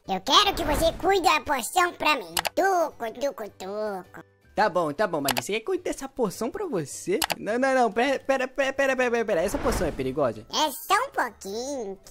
Eu quero que você cuide da poção pra mim. Tuco. Tá bom, Magui. Você quer cuidar dessa poção pra você? Não. Pera. Essa poção é perigosa? É só um pouquinho.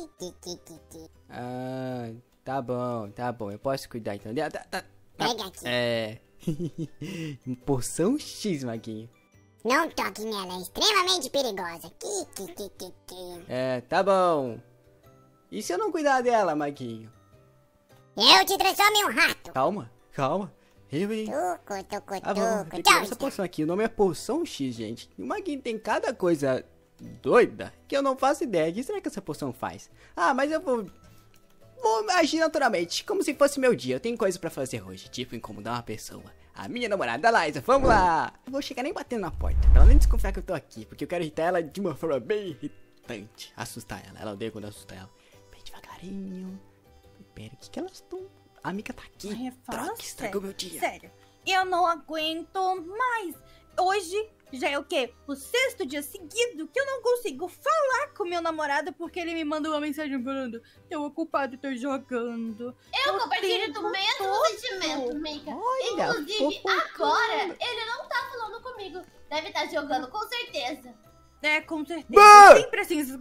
Ah, tá bom. Eu posso cuidar então. Pega aqui. É. Poção X, Maguinho. Não toque nela, é extremamente perigosa. É, tá bom. E se eu não cuidar dela, Maguinho? Eu te transformo em um rato. Calma. Eu, hein? Tuco. Vamos pegar essa poção aqui. O nome é Poção X, gente. O Maguinho tem cada coisa doida que eu não faço ideia. O que será que essa poção faz? Ah, mas eu vou agir naturalmente, como se fosse meu dia. Eu tenho coisa pra fazer hoje, tipo incomodar uma pessoa. A minha namorada, Liza, vamos lá! Não vou chegar nem batendo na porta, pra ela nem desconfiar que eu tô aqui, porque eu quero irritar ela de uma forma bem irritante. Assustar ela, ela odeia quando eu assusto ela. Bem devagarinho. Pera, o que elas estão... A Mika tá aqui. Ai, Droga, estragou meu dia. Sério, eu não aguento mais. Hoje já é o quê? O 6º dia seguido que eu não consigo falar com meu namorado porque ele me mandou uma mensagem falando: eu ocupado, tô jogando. Eu compartilho do mesmo sentimento, Mika. Olha, Inclusive, agora ele não tá falando comigo. Deve estar jogando, com certeza. É, com certeza. Bah! Sempre assim.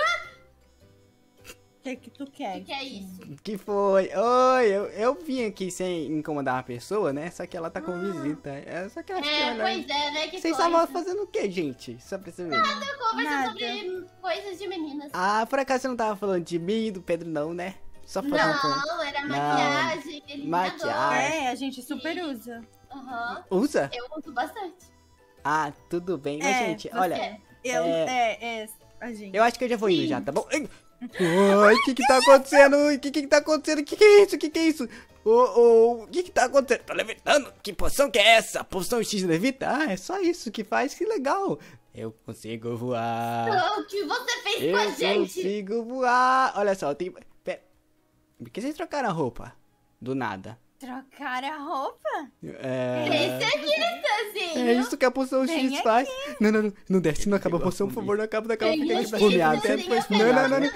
O que tu quer? O que é isso? Que foi? Oi, eu vim aqui sem incomodar uma pessoa, né? Só que ela tá com visita. Só que eu acho que ela... Pois é, né? Que Vocês coisa. estavam fazendo o que, gente? Só pra saber. Conversando Nada. sobre coisas de meninas. Ah, por acaso você não tava falando de mim e do Pedro, não, né? Só fazendo com... Não, era maquiagem, eliminador. Maquiagem. É, a gente super usa. Aham. Usa? Eu uso bastante. Ah, tudo bem. Mas, gente, você. olha... A gente. Eu acho que eu já vou indo já, tá bom? Ai, o que tá acontecendo? O que tá acontecendo? Que é isso? Que é isso? O que tá acontecendo? Tô levitando? Que poção que é essa? Poção X levita? Ah, é só isso que faz, que legal. Eu consigo voar. O que você fez com a Eu gente? consigo voar. Olha só, tem... Pera. Por que vocês trocaram a roupa? Do nada. Trocar a roupa? Esse aqui, Stanzinho. É isso que a poção Vem X faz. Não desce, não acaba a poção, por favor, não acaba, Vem fica aqui, esfomeado. Stanzinho,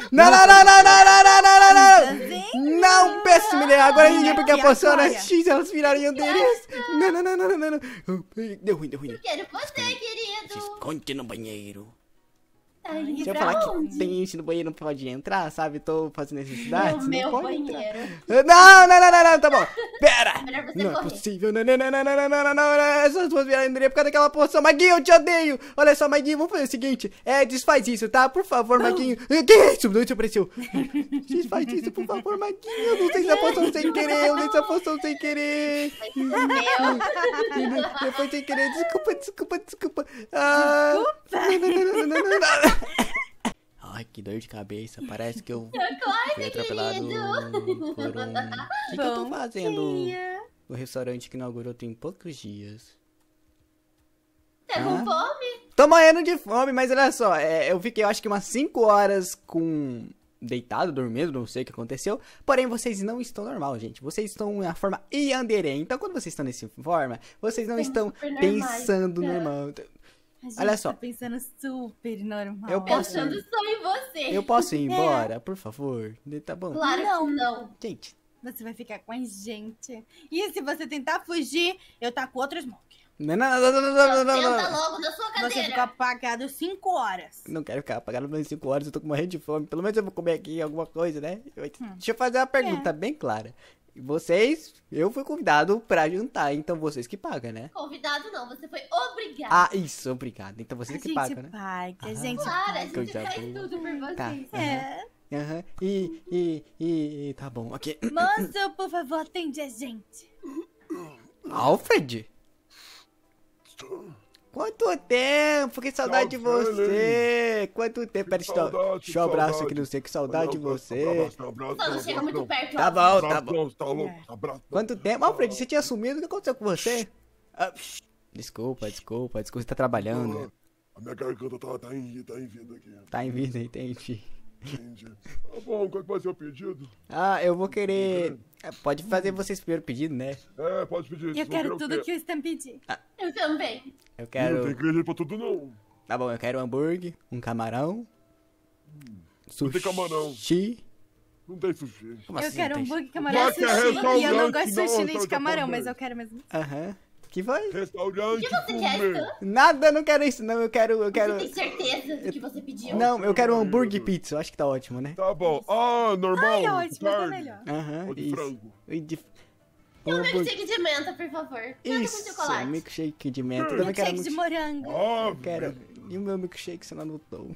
Não, péssima ideia, agora eu entendi porque a E poção era agora? X, elas virariam deles. Não. Deu ruim. Eu quero você, Se querido. esconde no banheiro. Tá indo Se eu pra falar que onde? tem gente no banheiro não pode entrar, sabe? Tô fazendo necessidades, No meu não pode banheiro. entrar. Não, tá bom. Pera. Melhor você Não é correr. possível, não. Essas duas viraram por causa daquela poção. Maguinho, eu te odeio. Olha só, Maguinho, vamos fazer o seguinte. Desfaz isso, tá? Por favor, Maguinho. Que isso? Não, isso apareceu. Desfaz isso, por favor, Maguinho. Eu não sei essa poção sem querer. Eu usei essa poção sem querer. Meu. Foi sem querer. Desculpa. Ah, não. Ai, que dor de cabeça. Parece que eu fui atropelado querido. por um... O que eu tô Bom fazendo dia. no restaurante que inaugurou tem poucos dias? Tá com fome? Tô morrendo de fome, mas olha só. Eu fiquei, eu acho que umas 5 horas deitado, dormindo, não sei o que aconteceu. Porém, vocês não estão normal, gente. Vocês estão na forma Yandere. Então, quando vocês estão nessa forma, vocês não estão super normais, pensando tá? normal. A gente Olha só. tá pensando super normal. Eu posso- Pensando só em você. Eu posso ir embora, por favor? Tá bom? Claro que não. Gente, Você vai ficar com a gente. E se você tentar fugir, eu taco outro smoke. não. Senta logo na sua Você cadeira. fica apagado 5 horas. Não quero ficar apagado mais 5 horas, eu tô com morrendo de fome. Pelo menos eu vou comer aqui alguma coisa, né? Deixa eu fazer uma pergunta bem clara. Vocês, eu fui convidado pra jantar, então vocês que pagam, né? Convidado não, você foi obrigado. Ah, isso, obrigado. Então vocês A que gente pagam, né? paga, a Ah. gente Claro, a paga. gente Coisa faz boa. tudo por vocês. Tá. É. Aham. Tá bom, ok. Moço, por favor, atende a gente. Alfred? Quanto tempo? Que saudade de você! Quanto tempo? Pera, deixa eu um abraço aqui no você, que saudade de você. Só não chega muito perto. Tá ó. bom, tá bom. Tá louco, abraço. Quanto tempo? Alfred, você tinha sumido? O que aconteceu com você? Desculpa, você tá trabalhando. A minha garganta tá em vida aqui. Tá em vida, entendi. Entendi. Tá bom, qual que vai ser o pedido? Ah, eu vou querer... Pode fazer vocês primeiro pedido, né? Pode pedir. Eu quero tudo que o Stan pedir. Eu também. Eu Não quero... tem ingrediente pra tudo, não. Tá bom, eu quero um hambúrguer, um camarão, Não sushi... tem camarão. Não tem sushi. Como Eu assim, quero tem? hambúrguer, camarão, Mas que é sushi. E eu não restaurante, gosto de não, sushi nem de restaurante camarão, mas japonês. eu quero mesmo. Aham. Que foi? Restaurante O que você quer, gourmet. Stan? Nada, não quero isso, não. Eu quero. Você tem certeza do que você pediu? Não, eu quero um hambúrguer e pizza. Eu acho que tá ótimo, né? Tá bom. Ah, normal. Ai, de ótimo, mas tá carne. melhor. Aham, Ou de isso. frango. E de... E um hambúrguer- milkshake de menta, por favor. Menta com Isso, chocolate. milkshake de menta. Eu também quero Milkshake de muito. morango. Ah, Quero. E o meu milkshake você não anotou?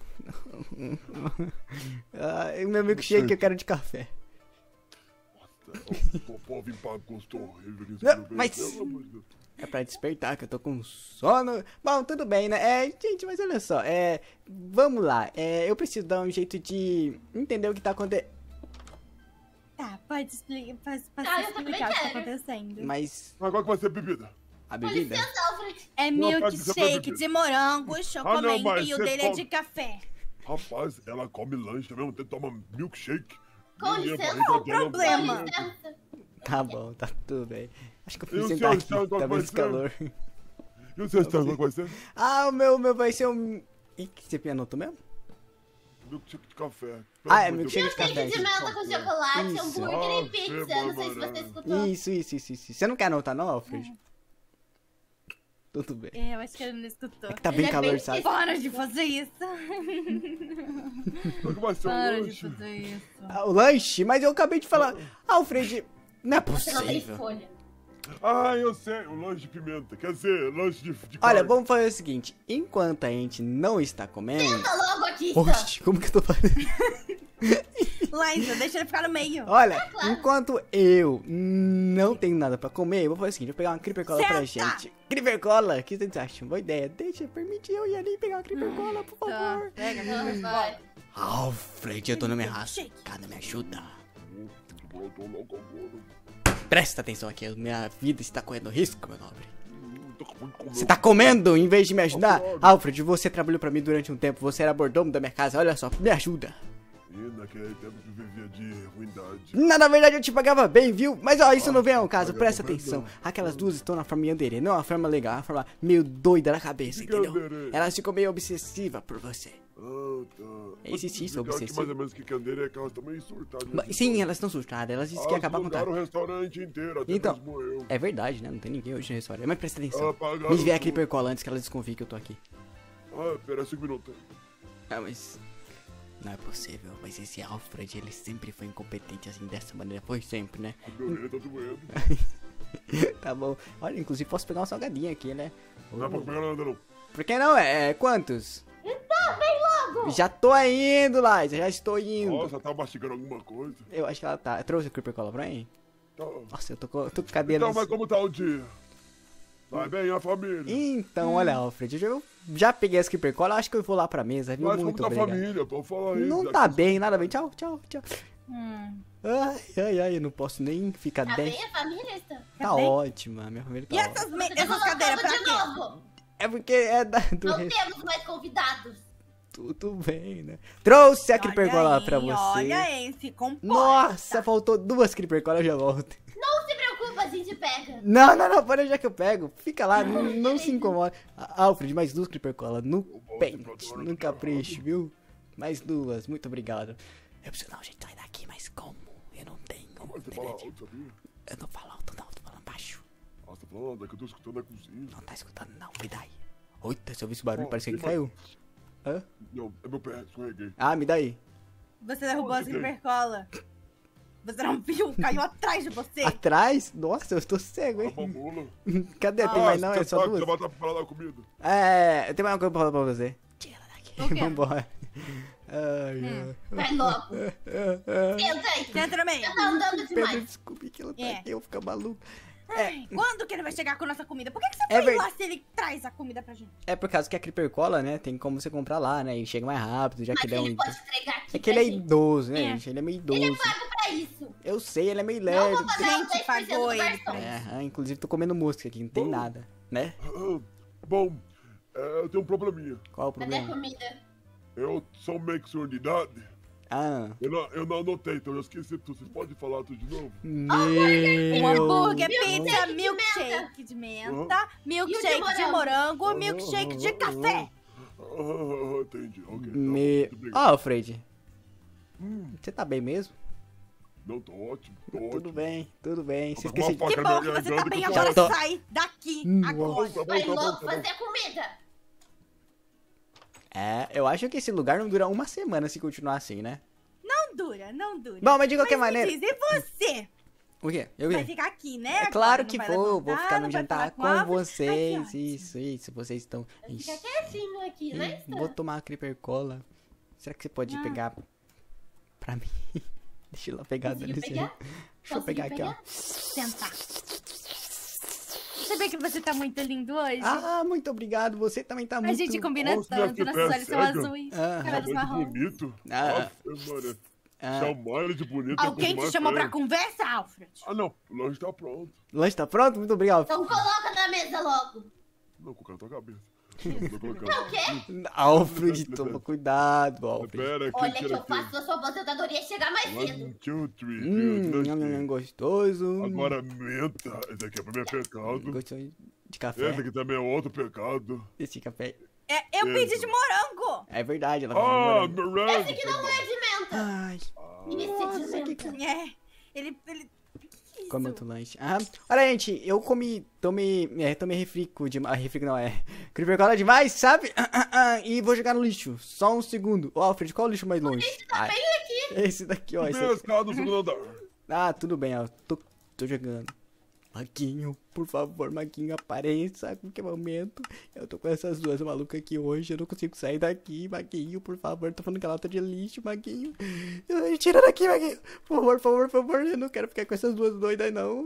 Ah, e o meu milkshake eu quero de café. O povo empacostou. Não, mas- É pra despertar, que eu tô com sono. Bom, tudo bem, né? Gente, mas olha só. Vamos lá. Eu preciso dar um jeito de entender o que tá acontecendo. Tá, pode explicar, Ah, eu também explicar o que tá quero. acontecendo. Mas Mas qual que vai ser a bebida? a Com bebida? licença, Alfred. É Não, pode ser pra milkshake beber. de morango, mas chocolate e o você dele é come- de café. Rapaz, ela come lanche mesmo, tem que tomar milkshake. Com Minha licença, barriga qual o dela problema? vai- Licença. Tá bom, tá tudo bem. Acho que eu E fui o sentar seu aqui, Stan, qual tá vai muito ser? calor. E o seu Stan, qual que vai ser? Ah, o meu vai ser um... Ih, que você anotou mesmo? Milkshake de café. Ah, é Pelo amor de milkshake de Deus. café. Milkshake de menta com chocolate, Isso. hambúrguer e Ah, pizza. que Não sei se você barbaridade. escutou. Isso. Você não quer anotar não, Alfred? Tudo bem. Eu acho que ele não escutou. É que tá bem Ele é calor, bem sabe? Para de fazer isso. Qual que vai ser o Para de lanche? fazer isso. Ah, o lanche? Mas eu acabei de falar. Alfred, não é Você não tem possível. escolha. Ah, eu sei, o lanche de pimenta. Quer dizer, lanche de Olha, carne. vamos fazer o seguinte. Enquanto a gente não está comendo... Tá logo aqui, Stan. Oxe, como que eu tô fazendo? Liza, deixa ele ficar no meio. Olha, enquanto eu não tenho nada pra comer, eu vou fazer o seguinte, eu vou pegar uma Creeper Cola pra Senta! gente. Creeper Cola, o que vocês acham? Boa ideia. Deixa, permite eu ir ali pegar uma Creeper Cola, por Tá, favor. pega. Não, vai. Alfred, eu tô no meu raço. Shake. Cara, me ajuda. Eu tô louco agora. Presta atenção aqui, minha vida está correndo risco, meu nobre. Tô com muito com Você tá comendo em vez de me ajudar? Alfred, você trabalhou pra mim durante um tempo, você era mordomo da minha casa, olha só, me ajuda. E naquele tempo que vivia de ruindade. Na verdade eu te pagava bem, viu? Mas ó, isso não vem ao caso, pagava presta bem, atenção. não. Aquelas duas estão na forma Yandere, não é uma forma legal, é uma forma meio doida na cabeça, Que entendeu? Yandere? Elas ficam meio obsessivas por você. Ah, tá. Existe isso, Explicar que obsessivo? mais ou menos que candeira é que elas também surtadas. Mas, sim, elas estão surtadas, elas dizem que ia acabar com Alugaram tudo. o restaurante inteiro, até Então, mesmo eu. é verdade, né? Não tem ninguém hoje no restaurante. Mas presta atenção. Apagaram Me vê a tudo. Creeper Cola antes que elas desconfiem que eu tô aqui. Ah, pera 5 minutos. Ah, mas... Não é possível, mas esse Alfred, ele sempre foi incompetente assim, dessa maneira. Foi sempre, né? A minha orelha tá doendo. Tá bom. Olha, inclusive posso pegar uma salgadinha aqui, né? Não é pra pegar nada, não. Por que não? Quantos? Então, vem logo. Já tô indo, Liza, já estou indo. Nossa, tá mastigando alguma coisa. Eu acho que ela tá... Trouxe o Creeper Cola pra mim? Tá. Nossa, eu tô com cabelos... Então, mas como tá o dia? Vai bem a família? Então, olha, Alfred, eu já peguei as Creeper Cola, acho que eu vou lá pra mesa, viu? Mas como Muito tá a obrigado. família? Pô, fala aí. Não já tá que- bem, nada bem. Tchau. Hum. Ai, eu não posso nem ficar Tá 10. bem a família, Stan? Tá bem? ótima, minha família tá E ótima. essas, Você tá essas cadeiras pra colocando quê? de novo. É porque é do Não temos mais convidados. Tudo bem, né? Trouxe a Creeper Olha Cola aí, pra você. Olha aí, se comporta. Nossa, faltou 2 Creeper Cola, eu já volto. Não se preocupa, a gente pega. Não, pode deixar que eu pego. Fica lá, não se incomoda. Alfred, mais 2 Creeper Cola no pente, no capricho, viu? Mais 2, muito obrigado. Eu preciso dar um jeito de sair daqui, mas como? Eu não tenho Mas você fala internet. alto, sabia? Eu não falo alto, não, tô falando baixo. Ah, você tá falando, é que eu tô escutando na cozinha. Não tá escutando, não, me dá aí. Oita, se eu vi esse barulho, Ó, parecia que tem caiu. Hã? Não, é meu pé, escorreguei. Ah, me dá aí. Você derrubou a Onde tem? supercola. Você não viu? Caiu atrás de você. Atrás? Nossa, eu estou cego, É hein? uma mula. Cadê? Tem mais não? É você só sabe, 2? você vai falar da comida. Tem mais uma coisa pra falar pra você. Tira daqui. O quê? Vambora. Ai, Vai logo. ai. Senta aí. Senta no meio. Você tá andando Pedro, demais. desculpe que ela tá É. aqui, eu vou ficar maluco. Quando que ele vai chegar com a nossa comida? Por que você É foi ver- lá se ele traz a comida pra gente? É por causa que a Creeper Cola, né? Tem como você comprar lá, né? E chega mais rápido, já Mas que ele é um ele pode idoso. entregar aqui É que ele é pra gente. idoso, né, É. gente? Ele é meio Ele idoso. é pago pra isso. Eu sei, ele é meio Não lerdo. vou pagar Gente, os 10% pagou do ele garçom. pra Inclusive tô comendo mosca aqui, não tem nada, né? Bom, eu tenho um probleminha. Qual o Cadê a problema? comida? Eu sou meio que senhor de idade. Ah, Eu não anotei, então eu esqueci tudo. Vocês podem falar tudo de novo? Um meu... hambúrguer, pizza, Milkshake de milkshake de menta, milkshake E o de de morango, milkshake de café. Ah, entendi. Ok. Tá, Me... muito obrigado. Ó, Alfred, você tá bem mesmo? Não, tô ótimo, tô Tudo ótimo. bem, tudo bem. Você Vou tomar esqueceu uma de... Que faca bom na que você tá garganta, bem, tô agora tô- sai daqui, agora. Vai logo fazer comida. É, eu acho que esse lugar não dura uma semana se continuar assim, né? Não dura, não dura. Bom, mas de qualquer me maneira... diz, e você? O quê? Eu Vai vi. ficar aqui, né? É agora? claro Não que vai vou levantar, ficar no não vai jantar falar com a Alfred? Ai, vocês. que Isso, vocês estão... Fica quietinho aqui, né, Stan? Vou tomar uma Creeper Cola. Será que você pode Ah. pegar pra mim? Deixa eu lá pegar, dá Conseguiu licença. pegar? Deixa eu pegar aqui, ó. Sentar. Sabia que você tá muito lindo hoje? Ah, muito obrigado. Você também tá muito... A gente combina Nossa, tanto, minha nossos filha olhos são cega. azuis, Ah. cabelos Muito marrons. bonito. Ah. Nossa, mano. Ah. Chamar ele de bonito. Alguém te chamou pra com... conversa, Alfred? Ah, não. O lanche tá pronto. O lanche tá pronto? Muito obrigado. Então coloca na mesa logo. Não, colocar na tua cabeça. Tô colocando. O quê? Alfred, toma cuidado, Alfred. Pera, Olha que tira eu faço a sua aposentadoria chegar mais cedo. 1, 2, 3. Nham, nham, nham, gostoso. Agora menta. Esse aqui é pra mim é pecado. Gostoso de Esse café. aqui também é outro pecado. Esse café. É, eu pedi de morango. É verdade, ela Ah, vai Miranda. Esse aqui não é de menta. Ai, Esse é nossa, de que menta. É, ele... Que isso? come outro lanche. Ah, olha, gente, eu tomei refrico de... refrico não, Creeper Cola demais, sabe? E vou jogar no lixo. Só um segundo. Ô, Alfred, qual é o lixo mais longe? Tá bem aqui. Esse daqui, ó. Esse aqui. Pescado no segundo andar. Ah, tudo bem, ó. Tô jogando. Maguinho, por favor, Maguinho, apareça a qualquer momento. Eu tô com essas duas malucas aqui hoje, eu não consigo sair daqui, Maguinho, por favor. Tô falando que ela tá de lixo, Maguinho. Tira daqui, Maguinho. Por favor, eu não quero ficar com essas duas doidas, não.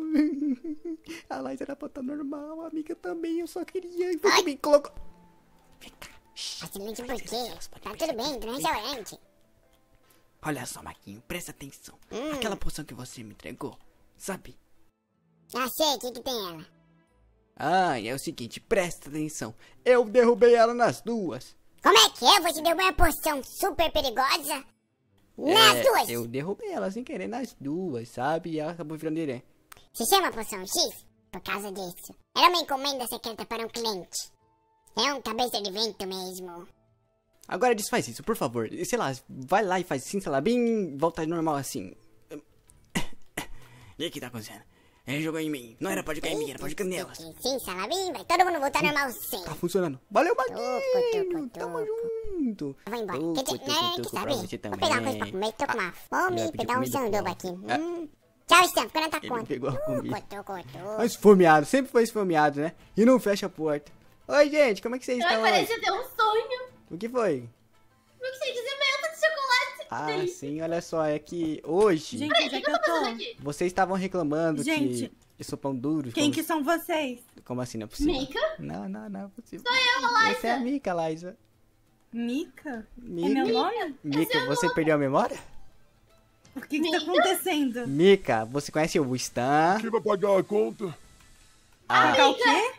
A Laís era pra estar normal, a amiga também, eu só queria. Você me colocou... Facilmente por quê? Tá tudo bem, tô no restaurante. Olha só, Maguinho, presta atenção. Aquela poção que você me entregou, sabe? Ah, sei, o que tem ela? Ah, é o seguinte, presta atenção. Eu derrubei ela nas duas. Como é que é? Você deu uma poção super perigosa? Nas duas! Eu derrubei ela sem querer nas duas, sabe? E ela acabou virando irã. Se chama poção X por causa disso. Era uma encomenda secreta para um cliente. É um cabeça de vento mesmo. Agora desfaz isso, por favor. Sei lá, vai lá e faz assim, sei lá, bem volta normal assim. E o que tá acontecendo? Ele jogou em mim. Não era pra jogar em mim, era pra jogar nelas. Sim, Salabim, vai todo mundo voltar normal sim. Tá funcionando. Valeu, Maguinho! Tuco. Tamo junto. Vou embora. Tuco, Quer dizer, né, tuco que pra sabe? você Vou pegar uma coisa pra também. comer, tô com uma Eu fome, ia pedir pegar um comida sanduba pro aqui. Alfred. Tchau, Stan, fica na tua Ele conta. pegou a comida. Tuco. Mas esfomeado, sempre foi esfomeado, né? E não fecha a porta. Oi, gente, como é que vocês Ai, estão hoje? parece ter um sonho. O que foi? Eu sei dizer menta de chocolate. Ah, Delícia. sim, olha só, é que hoje Gente, onde é que eu tô? Aqui. vocês estavam reclamando Gente, que eu sou pão duro. Quem como, que são vocês? como assim, não é possível? Mika? Não é possível. Sou eu, Essa é a Liza. Mika, Liza. Mica? É Mika, meu nome? Mika, você perdeu a memória? O que que tá Mica? acontecendo? Mika, você conhece o Stan? Quem vai pagar a conta? Tá o quê?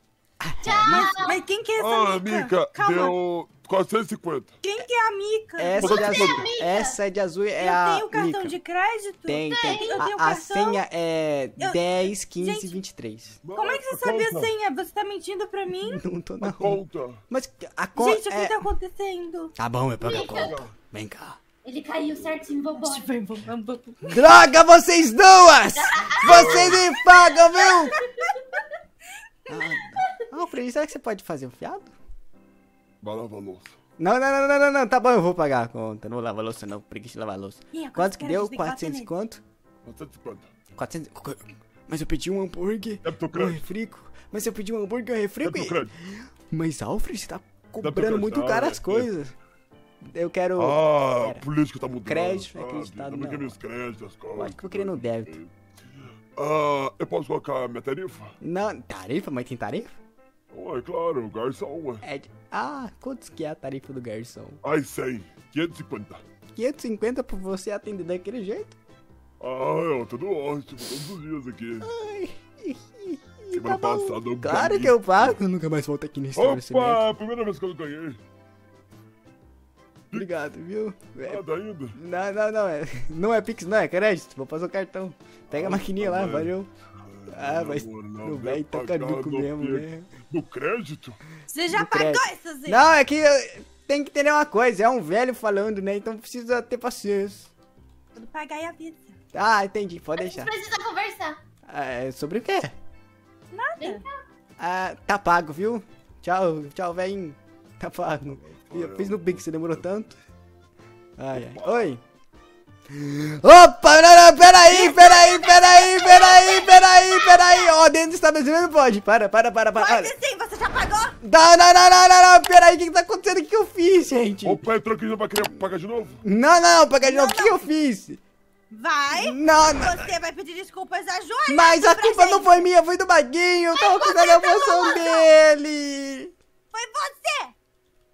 Mas quem que é essa Ah, Mica? Mica, Calma, deu 450. quem que é a Mica? Essa de azul, Mika? essa de azul é eu a tenho cartão Mika. de crédito? Tem. Eu tenho A cartão? senha é Eu- 10, 15 e Gente, 23. Como é que você sabe a senha? Você tá mentindo pra mim? Não tô A não. conta. Mas a conta Gente, o que é... tá acontecendo? Tá bom, eu pago a Mika. conta. Vem cá. Ele caiu certinho, vambora. Droga, vocês duas! Vocês me pagam, viu? Alfred, será que você pode fazer um fiado? Vai lavar a louça. Não, tá bom, eu vou pagar a conta. Não vou lavar louça não, preguiça de lavar louça. Ih, agora Quanto os que caras deu? têm que bater 400 e nele. quanto? 450. 400... Mas eu pedi um hambúrguer, Débito um crédito. refrico. Mas eu pedi um hambúrguer, um refrico Débito e... crédito. Mas Alfred, você tá cobrando crédito. muito caro Ah, as coisas. Eu quero... Ah, Pera. a política tá mudando. Crédito, sabe? acreditado, Também quer não. meus créditos, as coisas. Acho que eu queria no débito. Ah, eu posso colocar minha tarifa? Não, tarifa? Mas tem tarifa? Ué, claro, garçom, ué. É de... Ah, quantos que é a tarifa do garçom? Ai, 100. 550. 550 pra você atender daquele jeito? Ah, eu tudo ótimo, todos os dias aqui. Ai, Semana tá bom. passada eu Claro ganhei. que eu pago. Eu nunca mais volto aqui nesse estabelecimento. Opa, primeira vez que eu ganhei. Obrigado, viu? Nada ainda. Não. Não é Pix, não, é crédito. Vou passar o cartão. Pega a maquininha lá, tá bem. valeu. Ah, mas Amor, no vem velho tá pagar caduco no mesmo, quê? né? No crédito? Você já Do pagou crédito. essas vezes? Não, é que tem que entender uma coisa. É um velho falando, né? Então precisa ter paciência. Quando pagar e avisa. Ah, entendi, pode A gente deixar. precisa conversar. É, sobre o quê? Nada. Ah, tá pago, viu? Tchau, tchau, velho. Tá pago. Eu fiz no Pix, você demorou tanto. Ai, ai. Oi. Opa, não, peraí. Ó, dentro do estabelecimento pode. Para. Pode sim, você já pagou? Não, peraí, o que tá acontecendo? O que eu fiz, gente? O pai entrou aqui já vai querer pagar de novo? Não, pagar de novo, o que eu fiz? Vai. Não. Você vai pedir desculpas a Joana. Mas a culpa não foi minha, foi do Maguinho. Eu tava cuidando da emoção dele. Foi você.